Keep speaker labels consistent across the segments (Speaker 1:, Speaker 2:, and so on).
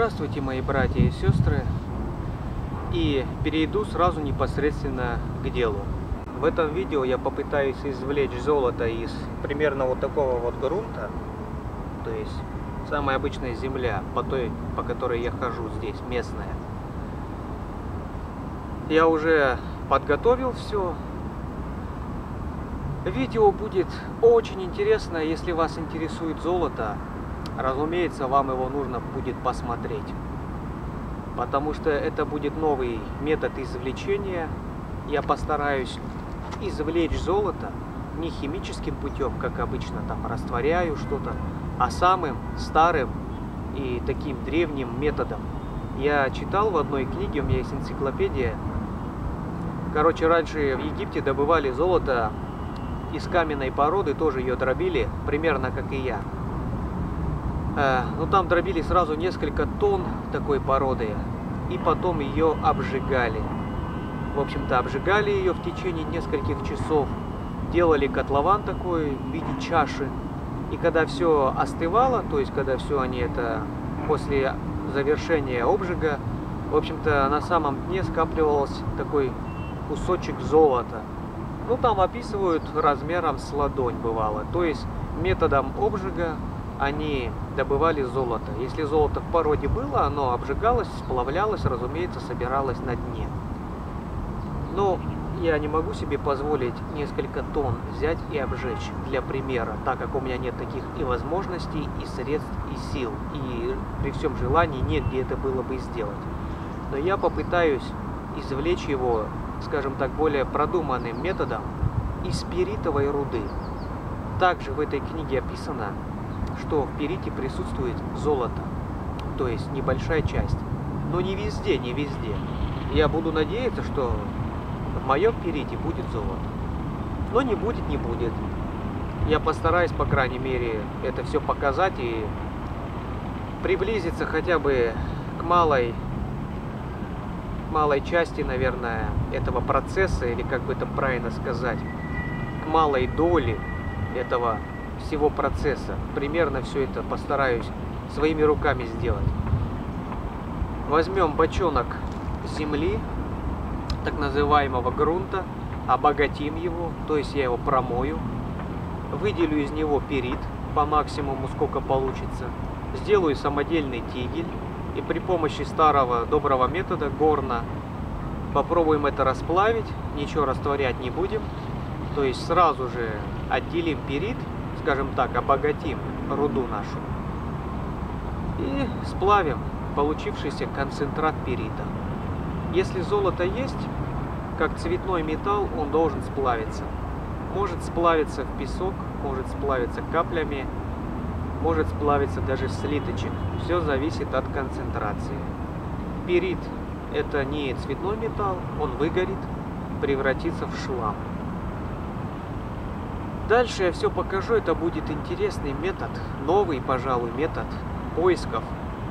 Speaker 1: Здравствуйте, мои братья и сестры, и перейду сразу непосредственно к делу. В этом видео я попытаюсь извлечь золото из примерно вот такого вот грунта, то есть самая обычная земля, по которой я хожу здесь, местная. Я уже подготовил все. Видео будет очень интересно, если вас интересует золото. Разумеется, вам его нужно будет посмотреть, потому что это будет новый метод извлечения. Я постараюсь извлечь золото не химическим путем, как обычно, там растворяю что-то, а самым старым и таким древним методом. Я читал в одной книге, у меня есть энциклопедия. Короче, раньше в Египте добывали золото из каменной породы, тоже ее дробили, примерно как и я. Но там дробили сразу несколько тонн такой породы, и потом ее обжигали. В общем-то, обжигали ее в течение нескольких часов, делали котлован такой в виде чаши, и когда все остывало, то есть когда все они это после завершения обжига, в общем-то, на самом дне скапливался такой кусочек золота. Ну, там описывают размером с ладонь бывало, то есть методом обжига они добывали золото. Если золото в породе было, оно обжигалось, сплавлялось, разумеется, собиралось на дне. Но я не могу себе позволить несколько тонн взять и обжечь для примера, так как у меня нет таких и возможностей, и средств, и сил, и при всем желании нет, где это было бы сделать. Но я попытаюсь извлечь его, скажем так, более продуманным методом из пиритовой руды. Также в этой книге описано, что в пирите присутствует золото, то есть небольшая часть, но не везде, не везде. Я буду надеяться, что в моем пирите будет золото, но не будет, не будет. Я постараюсь, по крайней мере, это все показать и приблизиться хотя бы к малой части, наверное, этого процесса, или как бы это правильно сказать, к малой доли этого всего процесса. Примерно все это постараюсь своими руками сделать. Возьмем бочонок земли, так называемого грунта, обогатим его, то есть я его промою, выделю из него пирит по максимуму, сколько получится, сделаю самодельный тигель и при помощи старого доброго метода горна попробуем это расплавить, ничего растворять не будем, то есть сразу же отделим пирит, скажем так, обогатим руду нашу и сплавим получившийся концентрат пирита. Если золото есть, как цветной металл, он должен сплавиться. Может сплавиться в песок, может сплавиться каплями, может сплавиться даже в слиточек. Все зависит от концентрации. Пирит — это не цветной металл, он выгорит, превратится в шлам. Дальше я все покажу, это будет интересный метод, новый, пожалуй, метод поисков.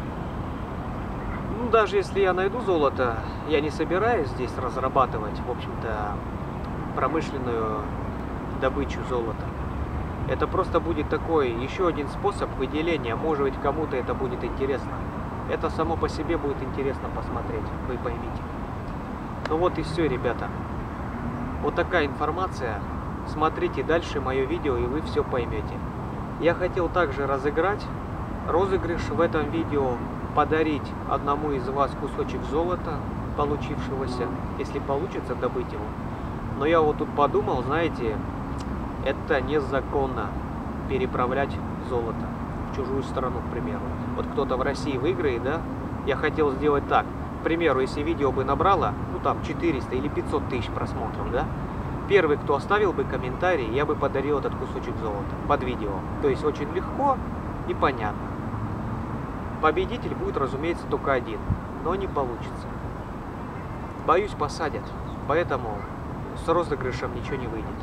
Speaker 1: Ну, даже если я найду золото, я не собираюсь здесь разрабатывать, в общем-то, промышленную добычу золота. Это просто будет такой еще один способ выделения, может быть, кому-то это будет интересно. Это само по себе будет интересно посмотреть, вы поймите. Ну вот и все, ребята. Вот такая информация. Смотрите дальше мое видео, и вы все поймете. Я хотел также разыграть розыгрыш в этом видео, подарить одному из вас кусочек золота, получившегося, если получится добыть его. Но я вот тут подумал, знаете, это незаконно переправлять золото в чужую страну, к примеру. Вот кто-то в России выиграет, да? Я хотел сделать так. К примеру, если видео бы набрало, ну там 400 или 500 тысяч просмотров, да? Первый, кто оставил бы комментарий, я бы подарил этот кусочек золота под видео. То есть очень легко и понятно. Победитель будет, разумеется, только один, но не получится. Боюсь, посадят, поэтому с розыгрышем ничего не выйдет.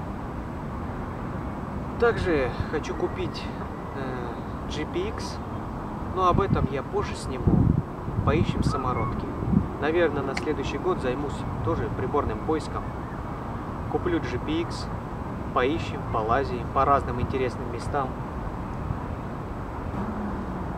Speaker 1: Также хочу купить GPX, но об этом я позже сниму. Поищем самородки. Наверное, на следующий год займусь тоже приборным поиском. Куплю GPX, поищем, полазим по разным интересным местам.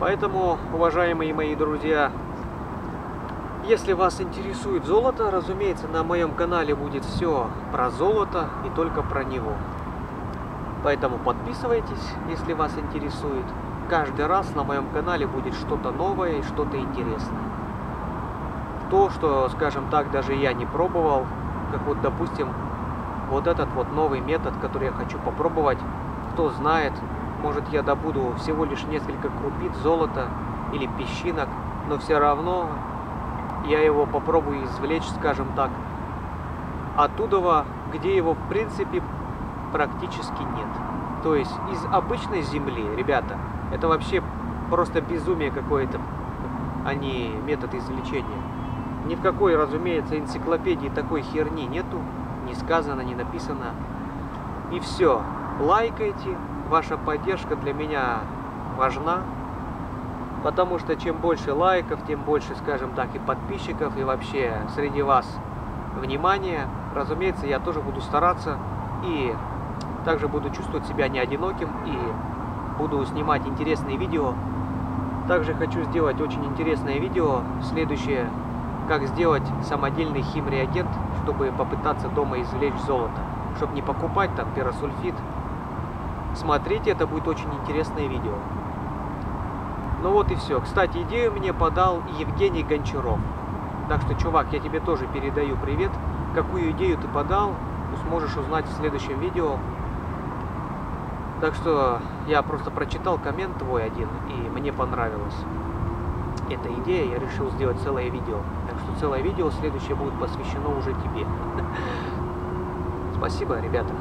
Speaker 1: Поэтому, уважаемые мои друзья, если вас интересует золото, разумеется, на моем канале будет все про золото и только про него. Поэтому подписывайтесь, если вас интересует. Каждый раз на моем канале будет что-то новое и что-то интересное. То, что, скажем так, даже я не пробовал, как вот, допустим, вот этот вот новый метод, который я хочу попробовать. Кто знает, может, я добуду всего лишь несколько крупиц золота или песчинок, но все равно я его попробую извлечь, скажем так, оттуда, где его в принципе практически нет. То есть из обычной земли, ребята, это вообще просто безумие какое-то, а не метод извлечения. Ни в какой, разумеется, энциклопедии такой херни нету, не сказано, не написано. И все. Лайкайте, ваша поддержка для меня важна. Потому что чем больше лайков, тем больше, скажем так, и подписчиков, и вообще среди вас внимания. Разумеется, я тоже буду стараться и также буду чувствовать себя не одиноким и буду снимать интересные видео. Также хочу сделать очень интересное видео, следующее, как сделать самодельный химреагент, чтобы попытаться дома извлечь золото, чтобы не покупать там пиросульфид. Смотрите, это будет очень интересное видео. Ну вот и все. Кстати, идею мне подал Евгений Гончаров. Так что, чувак, я тебе тоже передаю привет. Какую идею ты подал, сможешь узнать в следующем видео. Так что я просто прочитал коммент твой один, и мне понравилась эта идея. Я решил сделать целое видео. Так что целое видео следующее будет посвящено уже тебе. Спасибо, ребята.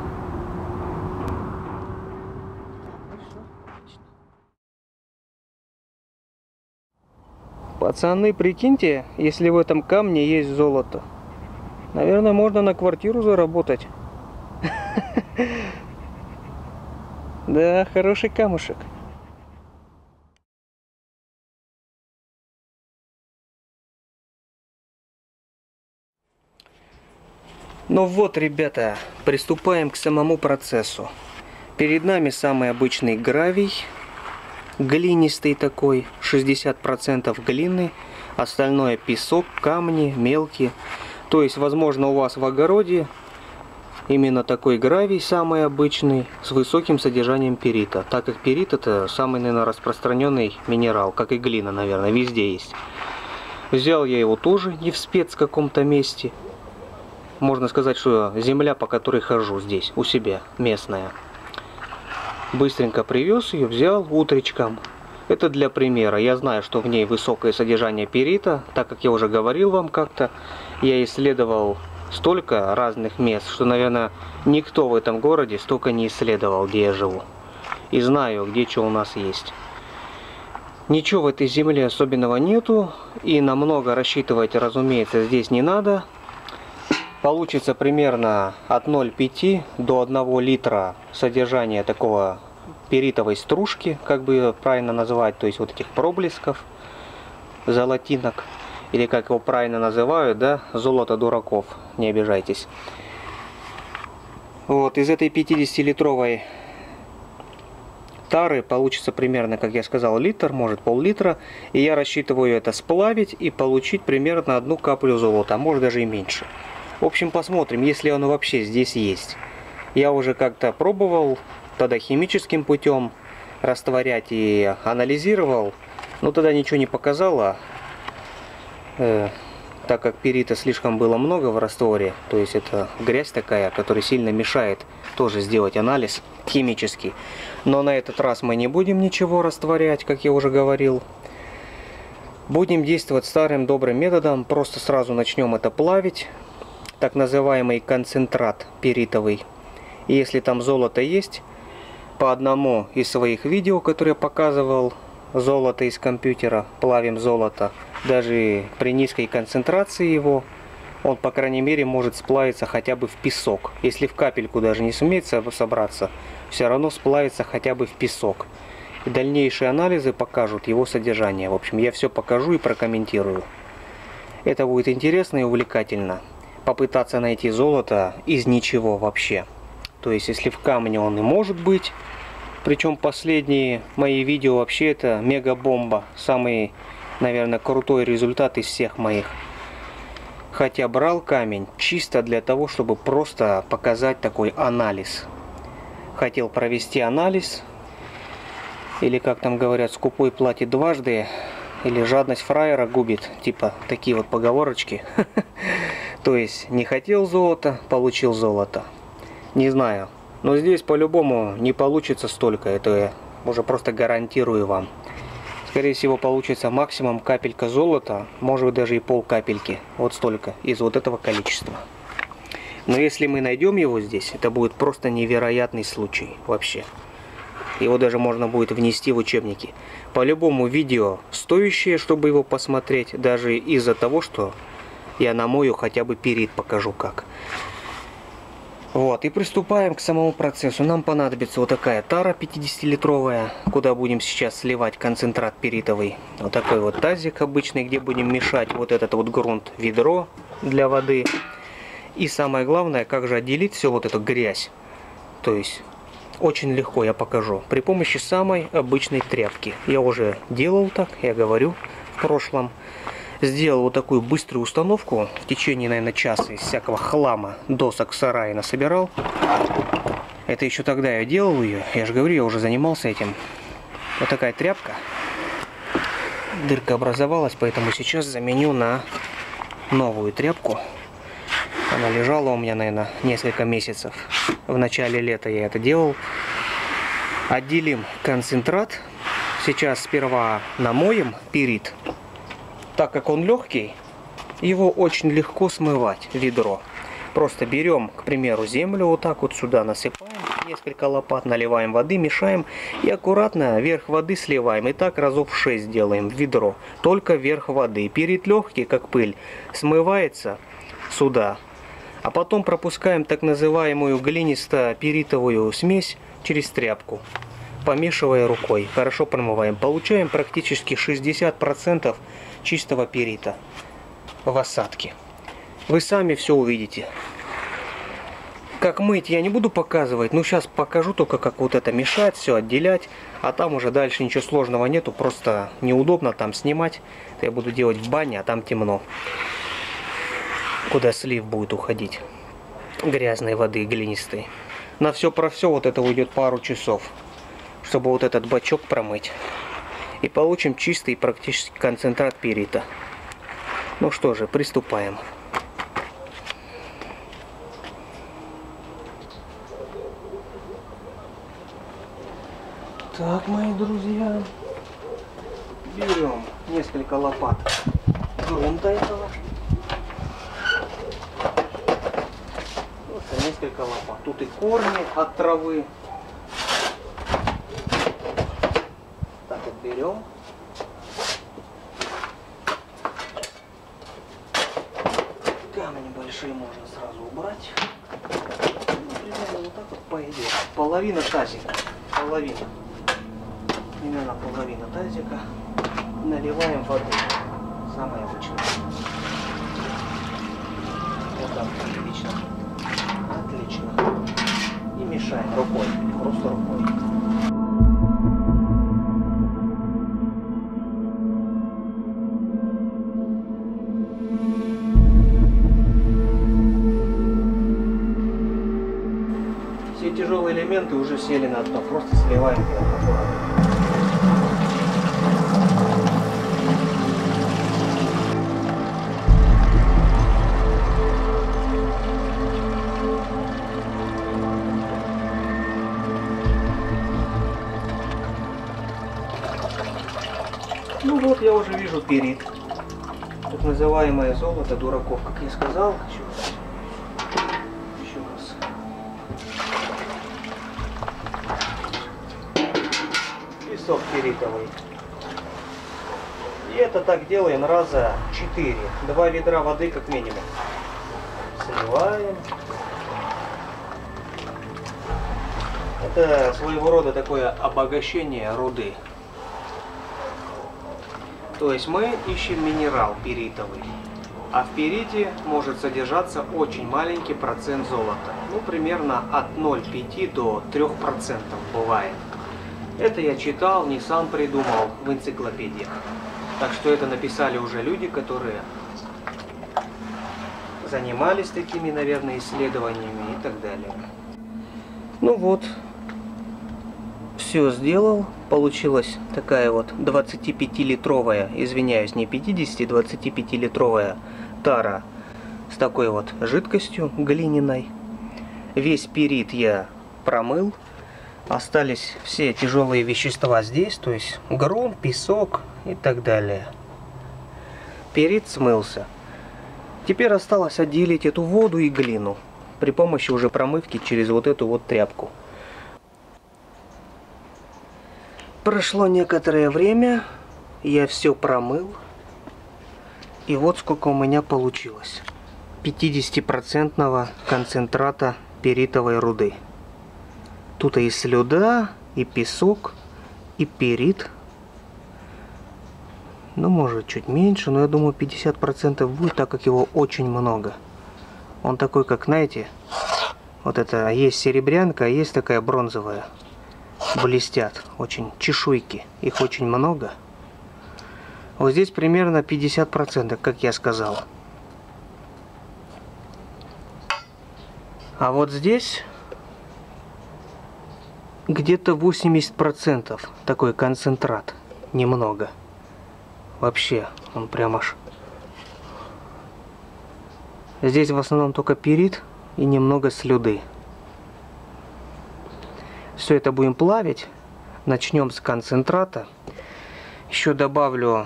Speaker 1: Пацаны, прикиньте, если в этом камне есть золото. Наверное, можно на квартиру заработать. Да, хороший камушек. Ну вот, ребята, приступаем к самому процессу. Перед нами самый обычный гравий. Глинистый такой, 60% глины, остальное песок, камни, мелкие. То есть, возможно, у вас в огороде именно такой гравий, самый обычный, с высоким содержанием перита. Так как перит это самый, наверное, распространенный минерал, как и глина, наверное, везде есть. Взял я его тоже не в спец каком-то месте. Можно сказать, что земля, по которой хожу здесь, у себя, местная. Быстренько привез ее, взял утречком. Это для примера. Я знаю, что в ней высокое содержание перита, так как я уже говорил вам как-то. Я исследовал столько разных мест, что, наверное, никто в этом городе столько не исследовал, где я живу. И знаю, где что у нас есть. Ничего в этой земле особенного нету. И намного рассчитывать, разумеется, здесь не надо. Получится примерно от 0,5 до 1 литра содержания такого перитовой стружки, как бы ее правильно назвать, то есть вот этих проблесков, золотинок, или как его правильно называют, да, золото дураков, не обижайтесь. Вот, из этой 50-литровой тары получится примерно, как я сказал, литр, может пол-литра, и я рассчитываю это сплавить и получить примерно 1 каплю золота, а может даже и меньше. В общем, посмотрим, если оно вообще здесь есть. Я уже как-то пробовал тогда химическим путем растворять и анализировал, но тогда ничего не показало, так как перита слишком было много в растворе, то есть это грязь такая, которая сильно мешает тоже сделать анализ химический. Но на этот раз мы не будем ничего растворять, как я уже говорил. Будем действовать старым добрым методом, просто сразу начнем это плавить. Так называемый концентрат перитовый. И если там золото есть, по одному из своих видео, которые я показывал, золото из компьютера, плавим золото, даже при низкой концентрации его, он, по крайней мере, может сплавиться хотя бы в песок. Если в капельку даже не сумеет собраться, все равно сплавится хотя бы в песок. И дальнейшие анализы покажут его содержание. В общем, я все покажу и прокомментирую. Это будет интересно и увлекательно. Попытаться найти золото из ничего вообще. То есть, если в камне он и может быть, Причем последние мои видео вообще это мега-бомба. Самый, наверное, крутой результат из всех моих. Хотя брал камень чисто для того, чтобы просто показать такой анализ. Хотел провести анализ. Или как там говорят, скупой платит дважды. Или жадность фраера губит. Типа такие вот поговорочки. То есть не хотел золота, получил золото. Не знаю. Но здесь по-любому не получится столько. Это я уже просто гарантирую вам. Скорее всего получится максимум капелька золота. Может быть даже и пол капельки. Вот столько. Из вот этого количества. Но если мы найдем его здесь, это будет просто невероятный случай. Вообще. Его даже можно будет внести в учебники. По-любому видео стоящее, чтобы его посмотреть. Даже из-за того, что я намою хотя бы перит, покажу как. Вот, и приступаем к самому процессу. Нам понадобится вот такая тара 50-литровая, куда будем сейчас сливать концентрат перитовый. Вот такой вот тазик обычный, где будем мешать вот этот вот грунт, ведро для воды. И самое главное, как же отделить всю вот эту грязь. То есть, очень легко я покажу. При помощи самой обычной тряпки. Я уже делал так, я говорю, в прошлом. Сделал вот такую быструю установку. В течение, наверное, часа из всякого хлама досок в сарае насобирал. Это еще тогда я делал ее. Я же говорю, я уже занимался этим. Вот такая тряпка. Дырка образовалась, поэтому сейчас заменю на новую тряпку. Она лежала у меня, наверное, несколько месяцев. В начале лета я это делал. Отделим концентрат. Сейчас сперва намоем перит. Так как он легкий, его очень легко смывать, ведро. Просто берем, к примеру, землю, вот так вот сюда насыпаем, несколько лопат, наливаем воды, мешаем и аккуратно верх воды сливаем. И так разов 6 делаем в ведро, только верх воды. Перит легкий, как пыль, смывается сюда. А потом пропускаем так называемую глинисто-перитовую смесь через тряпку, помешивая рукой. Хорошо промываем. Получаем практически 60% чистого перита в осадке. Вы сами все увидите. Как мыть я не буду показывать, но сейчас покажу только, как вот это мешать, все отделять. А там уже дальше ничего сложного нету, просто неудобно там снимать. Это я буду делать в бане, а там темно. Куда слив будет уходить. Грязной воды, глинистой. На все про все вот это уйдет пару часов, чтобы вот этот бачок промыть. И получим чистый практически концентрат перита. Ну что же, приступаем. Так, мои друзья, берем несколько лопат грунта этого. Вот несколько лопат. Тут и корни от травы. Так вот берем. Камни большие можно сразу убрать. Ну, примерно вот так вот пойдет. Половина тазика. Половина. Примерно половина тазика. Наливаем воды. Самое обычное. Вот так. Отлично. Отлично. И мешаем рукой. Просто рукой. Все тяжелые элементы уже сели на дно. Просто сливаем их аккуратно. Ну вот, я уже вижу перит. Так называемое золото дураков, как я сказал. Еще раз. Песок перитовый. И это так делаем раза 4. 2 ведра воды как минимум. Сливаем. Это своего рода такое обогащение руды. То есть мы ищем минерал перитовый. А в перите может содержаться очень маленький процент золота. Ну, примерно от 0,5 до 3% бывает. Это я читал, не сам придумал в энциклопедиях. Так что это написали уже люди, которые занимались такими, наверное, исследованиями и так далее. Ну вот, все сделал. Получилась такая вот 25-литровая, извиняюсь, не 50, 25-литровая тара с такой вот жидкостью глиняной. Весь пирит я промыл. Остались все тяжелые вещества здесь, то есть грунт, песок и так далее. Пирит смылся. Теперь осталось отделить эту воду и глину при помощи уже промывки через вот эту вот тряпку. Прошло некоторое время, я все промыл, и вот сколько у меня получилось. 50% концентрата пиритовой руды. Тут и слюда, и песок, и пирит. Ну, может, чуть меньше, но я думаю, 50% будет, так как его очень много. Он такой, как, знаете, вот это, есть серебрянка, а есть такая бронзовая. Блестят очень чешуйки, их очень много. Вот здесь примерно 50%, как я сказал. А вот здесь где-то 80% такой концентрат, немного. Вообще, он прям аж... Здесь в основном только пирит и немного слюды. Все это будем плавить. Начнем с концентрата. Еще добавлю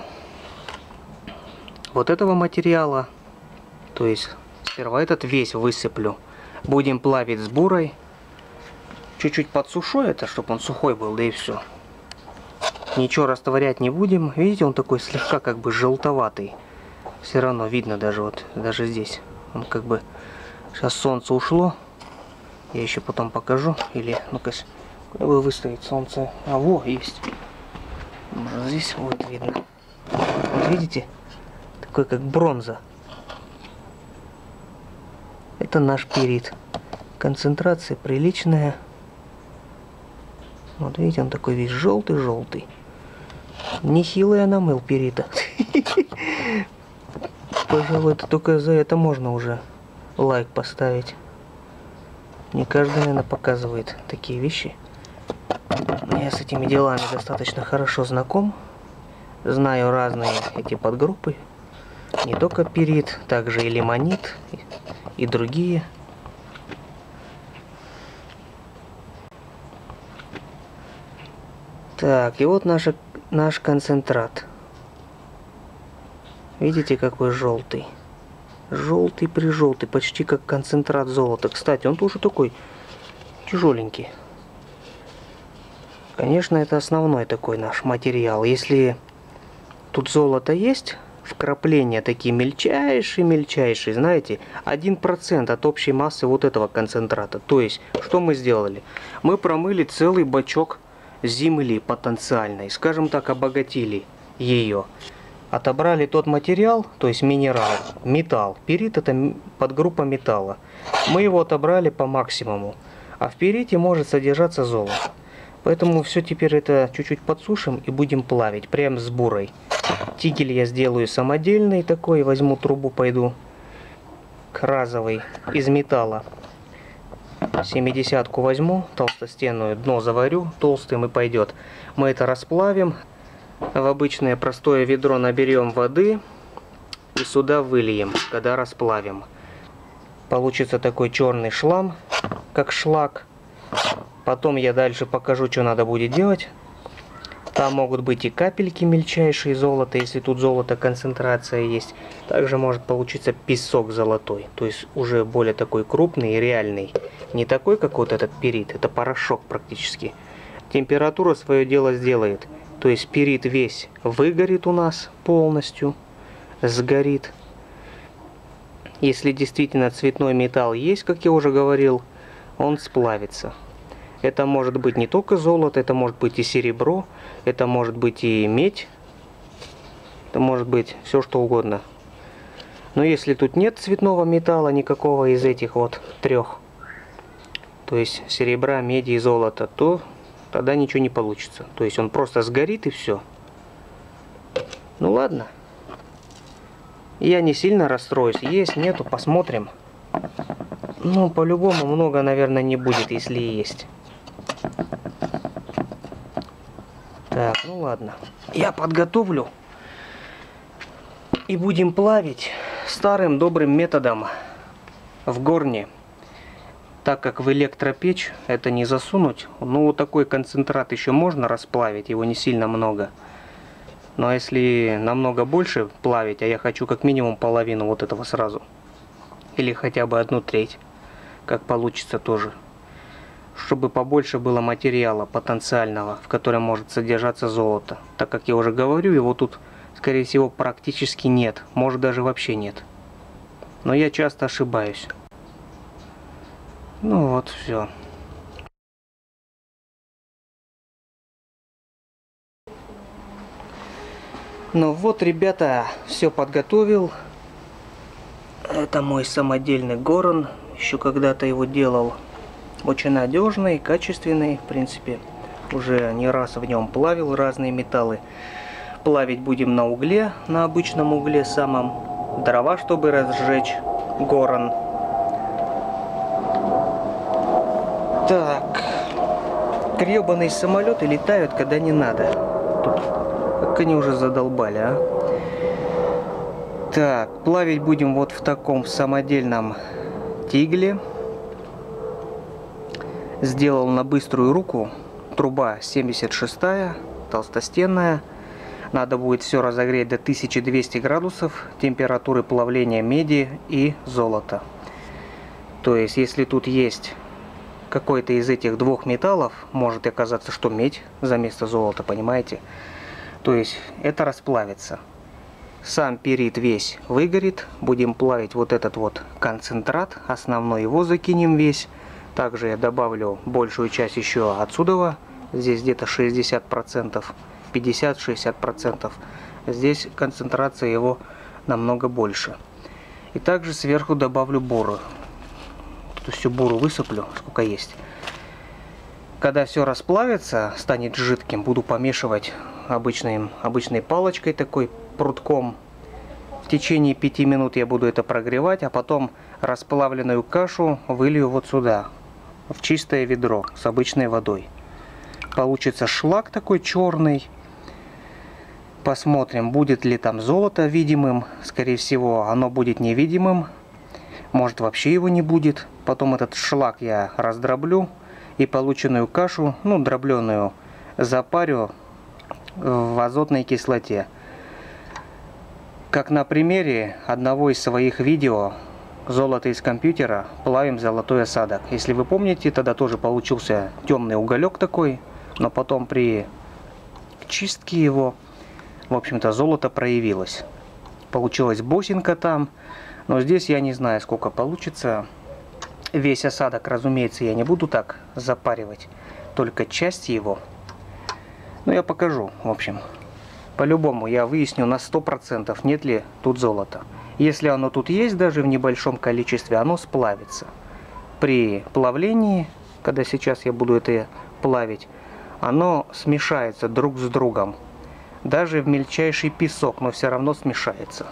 Speaker 1: вот этого материала. То есть сперва этот весь высыплю. Будем плавить с бурой. Чуть-чуть подсушу это, чтобы он сухой был, да и все. Ничего растворять не будем. Видите, он такой слегка как бы желтоватый. Все равно видно даже вот, даже здесь. Он как бы... Сейчас солнце ушло. Я еще потом покажу. Или, ну-ка, куда бы выставить солнце? А, во, есть. Может, здесь вот видно. Вот видите? Такой как бронза. Это наш пирит. Концентрация приличная. Вот видите, он такой весь желтый-желтый. Нехило я намыл пирита. Пожалуй, это только за это можно уже лайк поставить. Не каждый, наверное, показывает такие вещи. Я с этими делами достаточно хорошо знаком. Знаю разные эти подгруппы. Не только пирит, также и лимонит, и другие. Так, и вот наш концентрат. Видите, какой желтый? Желтый-прижелтый, почти как концентрат золота. Кстати, он тоже такой тяжеленький. Конечно, это основной такой наш материал. Если тут золото есть, вкрапления такие мельчайшие, знаете, 1% от общей массы вот этого концентрата. То есть, что мы сделали? Мы промыли целый бачок земли потенциальной, скажем так, обогатили ее. Отобрали тот материал, то есть минерал, металл. Пирит — это подгруппа металла. Мы его отобрали по максимуму. А в пирите может содержаться золото. Поэтому все теперь это чуть-чуть подсушим и будем плавить, прям с бурой. Тигель я сделаю самодельный такой, возьму трубу, пойду кразовый из металла. 70-ку возьму, толстостенную, дно заварю толстым и пойдет. Мы это расплавим. В обычное простое ведро наберем воды и сюда выльем, когда расплавим. Получится такой черный шлам, как шлак. Потом я дальше покажу, что надо будет делать. Там могут быть и капельки мельчайшие золота, если тут золото концентрация есть. Также может получиться песок золотой, то есть уже более такой крупный и реальный. Не такой, как вот этот пирит, это порошок практически. Температура свое дело сделает. То есть пирит весь выгорит у нас полностью, сгорит. Если действительно цветной металл есть, как я уже говорил, он сплавится. Это может быть не только золото, это может быть и серебро, это может быть и медь, это может быть все что угодно. Но если тут нет цветного металла никакого из этих вот трех, то есть серебра, меди и золота, то тогда ничего не получится. То есть он просто сгорит и все. Ну ладно. Я не сильно расстроюсь. Есть, нету, посмотрим. Ну, по-любому много, наверное, не будет, если и есть. Так, ну ладно. Я подготовлю. И будем плавить старым добрым методом в горне. Так как в электропечь это не засунуть. Ну, вот такой концентрат еще можно расплавить, его не сильно много. Но если намного больше плавить, а я хочу как минимум половину вот этого сразу. Или хотя бы 1/3, как получится тоже. Чтобы побольше было материала потенциального, в котором может содержаться золото. Так как я уже говорю, его тут, скорее всего, практически нет. Может, даже вообще нет. Но я часто ошибаюсь. Ну вот, все. Ну вот, ребята, все подготовил. Это мой самодельный горн. Еще когда-то его делал. Очень надежный, качественный, в принципе. Уже не раз в нем плавил разные металлы. Плавить будем на угле, на обычном угле самом. Дрова, чтобы разжечь горн. Так. Гребаные самолеты летают, когда не надо. Тут, как они уже задолбали, а. Так, плавить будем вот в таком самодельном тигле. Сделал на быструю руку. Труба 76-я, толстостенная. Надо будет все разогреть до 1200 градусов температуры плавления меди и золота. То есть, если тут есть какой-то из этих двух металлов, может оказаться, что медь за место золота, понимаете? То есть, это расплавится. Сам перит весь выгорит. Будем плавить вот этот вот концентрат. Основной его закинем весь. Также я добавлю большую часть еще отсюда. Здесь где-то 60%. 50-60%. Здесь концентрация его намного больше. И также сверху добавлю буру. Тут всю буру высыплю, сколько есть. Когда все расплавится, станет жидким, буду помешивать обычной палочкой такой, прутком. В течение 5 минут я буду это прогревать, а потом расплавленную кашу вылью вот сюда, в чистое ведро с обычной водой. Получится шлак такой черный. Посмотрим, будет ли там золото видимым. Скорее всего, оно будет невидимым. Может, вообще его не будет. Потом этот шлак я раздроблю. И полученную кашу, ну, дробленую, запарю в азотной кислоте. Как на примере одного из своих видео «Золото из компьютера. Плавим золотой осадок». Если вы помните, тогда тоже получился темный уголек такой. Но потом при чистке его, в общем-то, золото проявилось. Получилась бусинка там. Но здесь я не знаю, сколько получится. Весь осадок, разумеется, я не буду так запаривать. Только часть его. Но я покажу, в общем. По-любому я выясню на 100%, нет ли тут золота. Если оно тут есть, даже в небольшом количестве, оно сплавится. При плавлении, когда сейчас я буду это плавить, оно смешается друг с другом. Даже в мельчайший песок, но все равно смешается.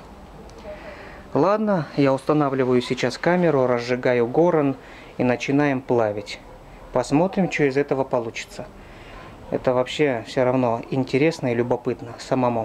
Speaker 1: Ладно, я устанавливаю сейчас камеру, разжигаю горн и начинаем плавить. Посмотрим, что из этого получится. Это вообще все равно интересно и любопытно самому.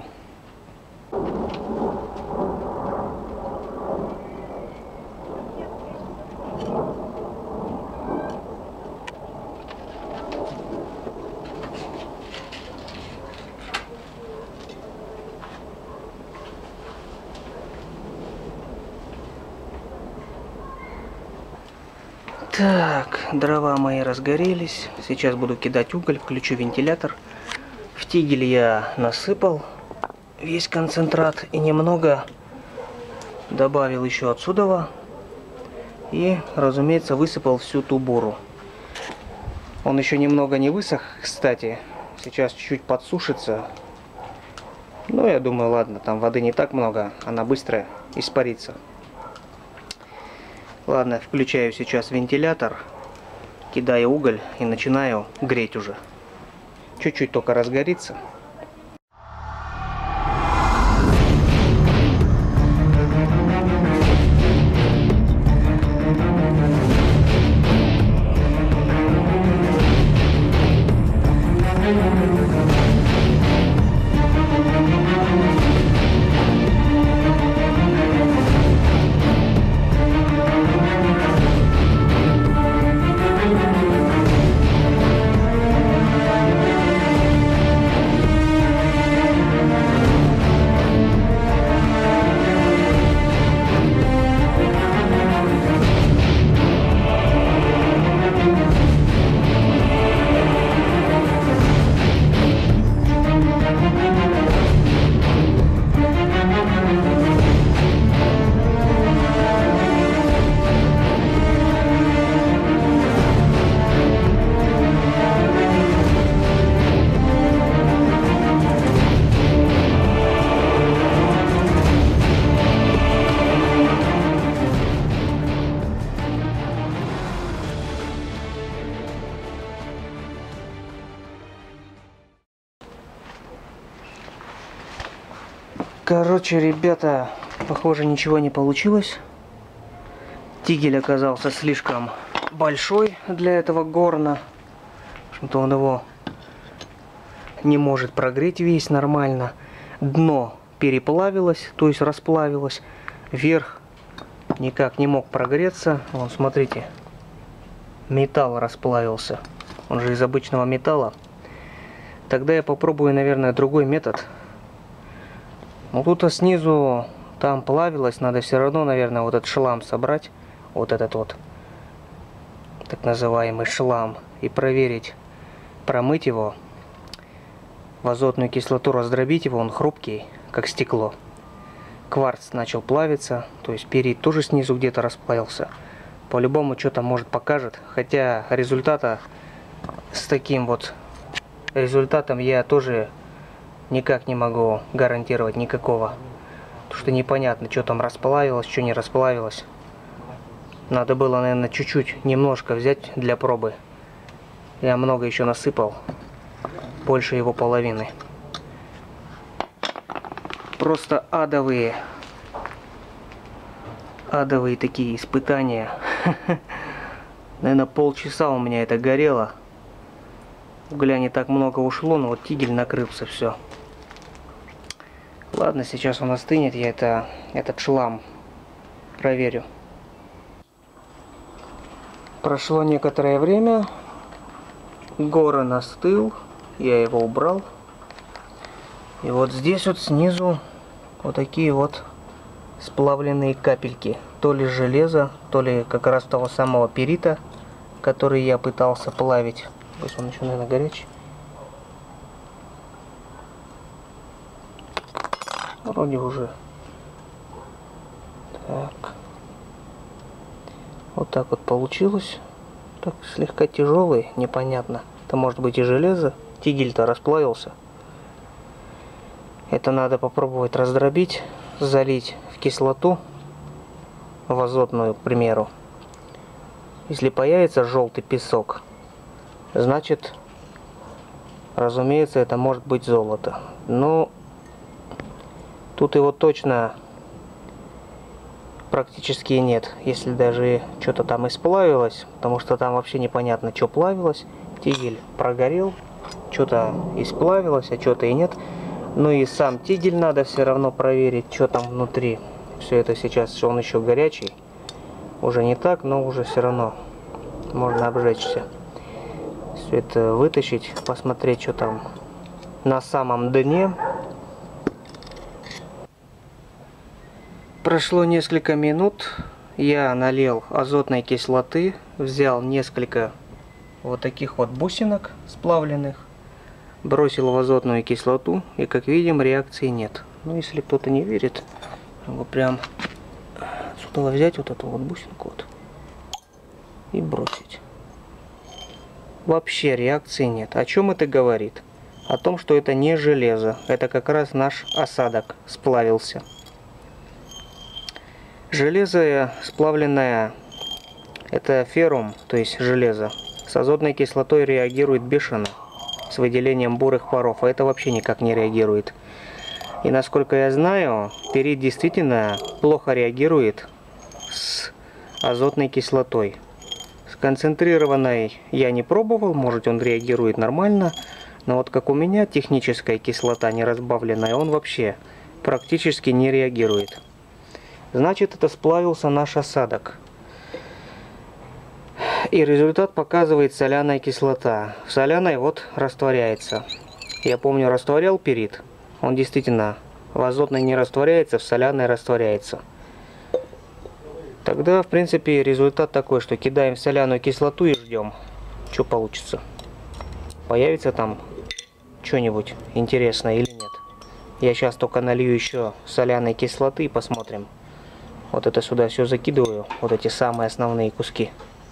Speaker 1: Так, дрова мои разгорелись. Сейчас буду кидать уголь, включу вентилятор. В тигель я насыпал весь концентрат и немного добавил еще отсюда. И, разумеется, высыпал всю ту буру. Он еще немного не высох, кстати. Сейчас чуть-чуть подсушится. Ну, я думаю, ладно, там воды не так много, она быстро испарится. Ладно, включаю сейчас вентилятор, кидаю уголь и начинаю греть уже. чуть-чуть только разгорится. Короче, ребята, похоже, ничего не получилось. Тигель оказался слишком большой для этого горна. В общем-то, он его не может прогреть весь нормально. Дно переплавилось, то есть расплавилось. Верх никак не мог прогреться. Вон, смотрите, металл расплавился. Он же из обычного металла. Тогда я попробую, наверное, другой метод. Ну тут снизу там плавилось, надо все равно, наверное, вот этот шлам собрать, вот этот вот так называемый шлам, и проверить, промыть его, в азотную кислоту раздробить его, он хрупкий, как стекло. Кварц начал плавиться, то есть перит тоже снизу где-то расплавился. По-любому что-то может покажет, хотя результата с таким вот результатом я тоже никак не могу гарантировать никакого. Потому что непонятно, что там расплавилось, что не расплавилось. Надо было, наверное, чуть-чуть, немножко взять для пробы. Я много еще насыпал. Больше его половины. Просто адовые такие испытания. Наверное, полчаса у меня это горело. Угля не так много ушло, но вот тигель накрылся, все. Ладно, сейчас он остынет, я этот шлам проверю. Прошло некоторое время, горн остыл, я его убрал. И вот здесь вот снизу вот такие вот сплавленные капельки. То ли железа, то ли как раз того самого перита, который я пытался плавить. Пусть он еще, наверное, горячий. Вроде уже. Так. Вот так вот получилось. Так, слегка тяжелый, непонятно. Это может быть и железо. Тигель-то расплавился. Это надо попробовать раздробить, залить в кислоту, в азотную, к примеру. Если появится желтый песок, значит, разумеется, это может быть золото. Но тут его точно практически нет, если даже что-то там исплавилось, потому что там вообще непонятно, что плавилось. Тигель прогорел, что-то исплавилось, а что-то и нет. Ну и сам тигель надо все равно проверить, что там внутри. Все это сейчас, он еще горячий, уже не так, но уже все равно можно обжечься. Все это вытащить, посмотреть, что там на самом дне. Прошло несколько минут, я налил азотной кислоты, взял несколько вот таких вот бусинок сплавленных, бросил в азотную кислоту, и, как видим, реакции нет. Ну, если кто-то не верит, могу прям отсюда взять вот эту вот бусинку вот и бросить. Вообще реакции нет. О чем это говорит? О том, что это не железо, это как раз наш осадок сплавился. Железо сплавленное, это феррум, то есть железо, с азотной кислотой реагирует бешено. с выделением бурых паров, а это вообще никак не реагирует. И насколько я знаю, перит действительно плохо реагирует с азотной кислотой. С концентрированной я не пробовал, может он реагирует нормально, но вот как у меня техническая кислота неразбавленная, он вообще практически не реагирует. Значит, это сплавился наш осадок. И результат показывает соляная кислота. В соляной вот растворяется. Я помню, растворял перит. Он действительно в азотной не растворяется, в соляной растворяется. Тогда, в принципе, результат такой, что кидаем в соляную кислоту и ждем, что получится. Появится там что-нибудь интересное или нет. Я сейчас только налью еще соляной кислоты и посмотрим. Вот это сюда все закидываю, вот эти самые основные куски.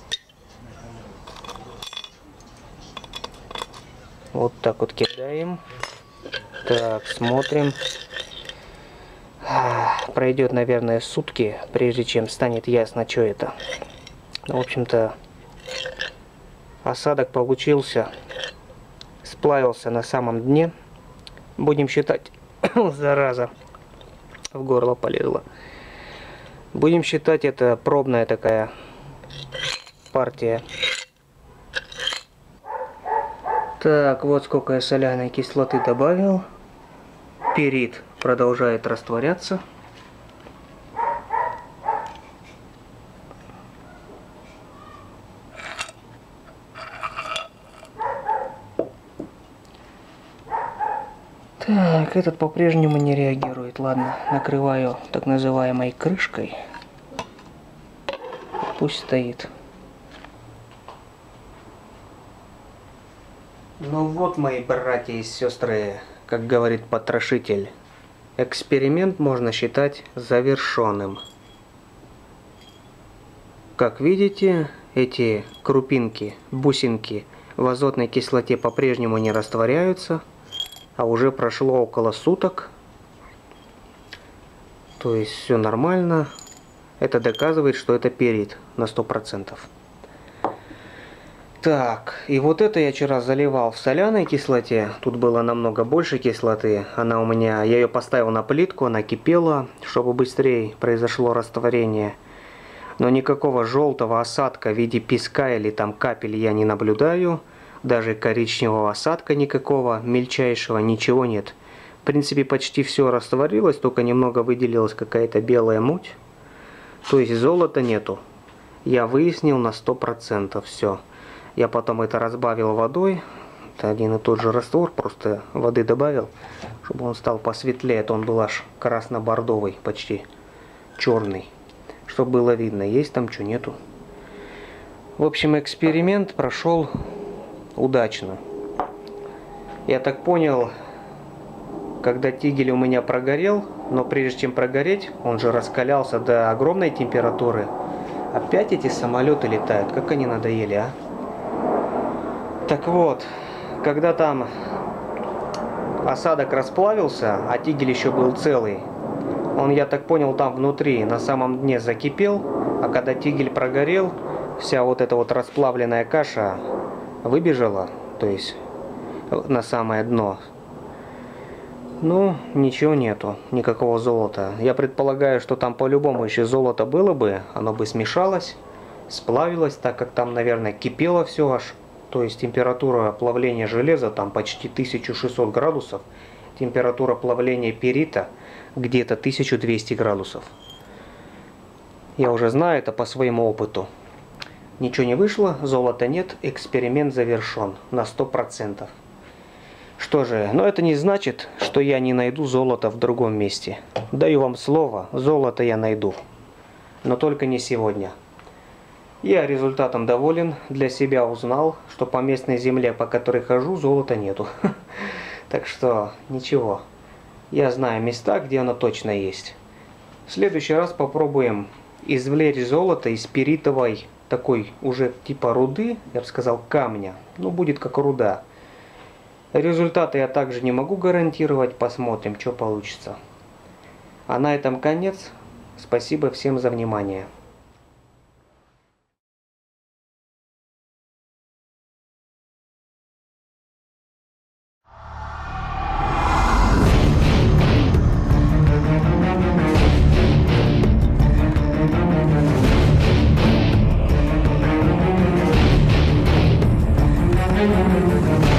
Speaker 1: Вот так вот кидаем. Так, смотрим. Пройдет, наверное, сутки, прежде чем станет ясно, что это. В общем-то, осадок получился. Сплавился на самом дне. Будем считать... Зараза. В горло полезла. Будем считать, это пробная такая партия. Так, вот сколько я соляной кислоты добавил. Перит продолжает растворяться. Так, этот по-прежнему не реагирует. Ладно, накрываю так называемой крышкой. Пусть стоит. Ну вот, мои братья и сестры, как говорит потрошитель, эксперимент можно считать завершенным. Как видите, эти крупинки, бусинки в азотной кислоте по-прежнему не растворяются, а уже прошло около суток. То есть все нормально. Это доказывает, что это перит на 100%. Так, и вот это я вчера заливал в соляной кислоте. Тут было намного больше кислоты. Она у меня, я ее поставил на плитку, она кипела, чтобы быстрее произошло растворение. Но никакого желтого осадка в виде песка или там капель я не наблюдаю. Даже коричневого осадка никакого, мельчайшего, ничего нет. В принципе, почти все растворилось, только немного выделилась какая-то белая муть. То есть золота нету. Я выяснил на 100% все. Я потом это разбавил водой. Это один и тот же раствор, просто воды добавил, чтобы он стал посветлее. Это он был аж красно-бордовый, почти черный. Чтобы было видно, есть там что, нету. В общем, эксперимент прошел удачно. Я так понял, когда тигель у меня прогорел, но прежде чем прогореть, он же раскалялся до огромной температуры. Опять эти самолеты летают, как они надоели, а? Так вот, когда там осадок расплавился, а тигель еще был целый, он, я так понял, там внутри, на самом дне закипел, а когда тигель прогорел, вся вот эта вот расплавленная каша выбежала, то есть на самое дно. Ну, ничего нету, никакого золота. Я предполагаю, что там по-любому еще золото было бы, оно бы смешалось, сплавилось, так как там, наверное, кипело все аж. То есть температура плавления железа там почти 1600 градусов, температура плавления перита где-то 1200 градусов. Я уже знаю это по своему опыту. Ничего не вышло, золота нет, эксперимент завершен на 100%. Что же, но это не значит, что я не найду золото в другом месте. Даю вам слово, золото я найду. Но только не сегодня. Я результатом доволен, для себя узнал, что по местной земле, по которой хожу, золота нету. Так что ничего. Я знаю места, где оно точно есть. В следующий раз попробуем извлечь золото из перитовой, такой уже типа руды, я бы сказал камня. Ну, будет как руда. Результаты я также не могу гарантировать, посмотрим, что получится. А на этом конец. Спасибо всем за внимание.
Speaker 2: Thank you.